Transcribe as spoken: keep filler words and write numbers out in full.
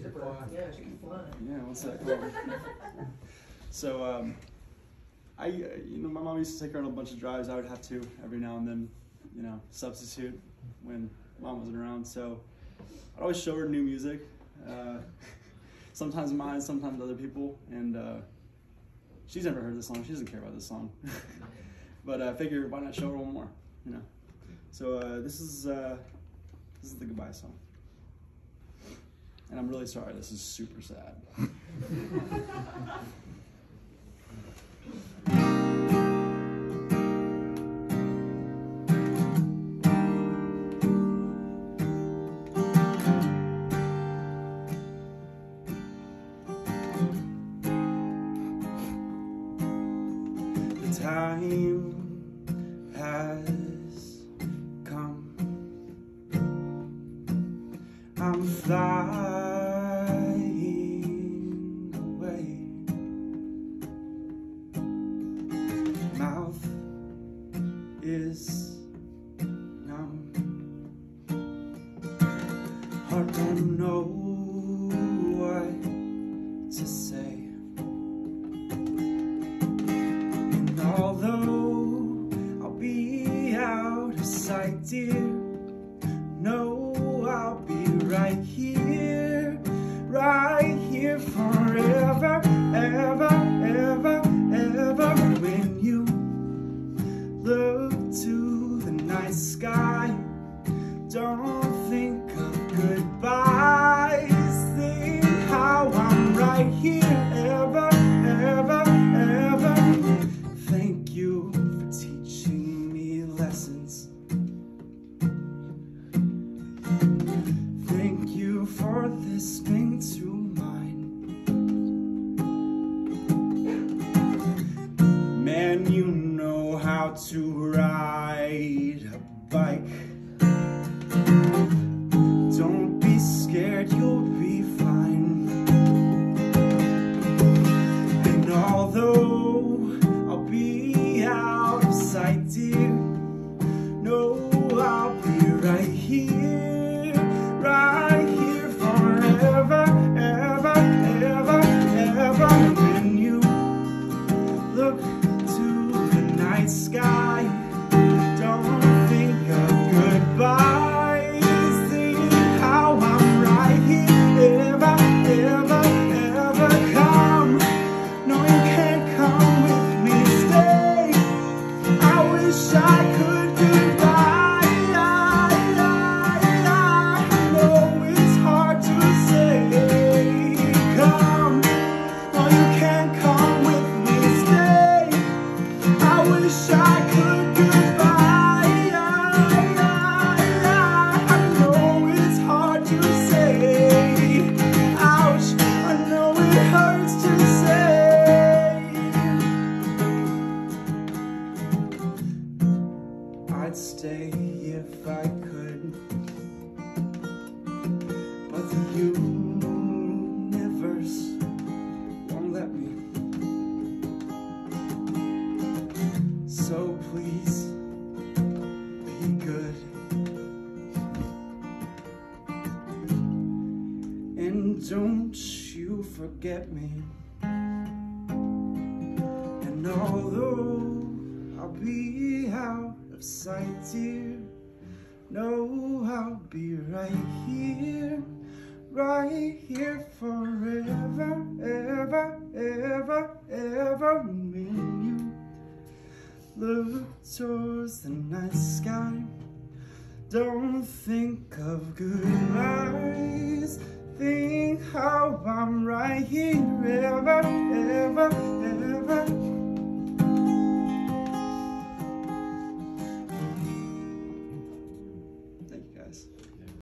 the fly. Yeah, she can fly. Yeah, what's that called? So, um, I, uh, you know, my mom used to take her on a bunch of drives. I would have to every now and then, you know, substitute when mom wasn't around. So I'd always show her new music. Uh, sometimes mine, sometimes other people. And uh, she's never heard this song. She doesn't care about this song. But I figured, why not show her one more, you know? So uh, this is uh, this is the goodbye song. And I'm really sorry, this is super sad. The time has come. I'm flying away. Mouth is numb. Heart don't know what to say. And although I'll be out of sight, dear, no, I'll be right here, right here forever, ever, ever, ever. When you look to the night sky, don't think of goodbyes. Think how I'm right here, ever, ever, ever. Thank you for teaching me lessons. Thank you for listening to mine. Man, you know how to ride a bike. Don't be scared, you'll be fine. And although I'll be out of sight, dear, no, I'll be right here, right here forever, ever, ever, ever. When you look to the night sky, don't think of goodbyes. Think how I'm right here, ever, ever, ever. Come, no, you can't come with me, stay. I wish I could goodbye. I know it's hard to say. Come, no, you can't come with me, stay. I wish I could goodbye. I know it's hard to say. Ouch, I know it hurts to say. I'd stay if I could, but the universe won't let me. So please, be good. And don't you forget me. And although I'll be out of sight, dear, no, I'll be right here, right here forever, ever, ever, ever. When you look towards the night sky, don't think of goodbye.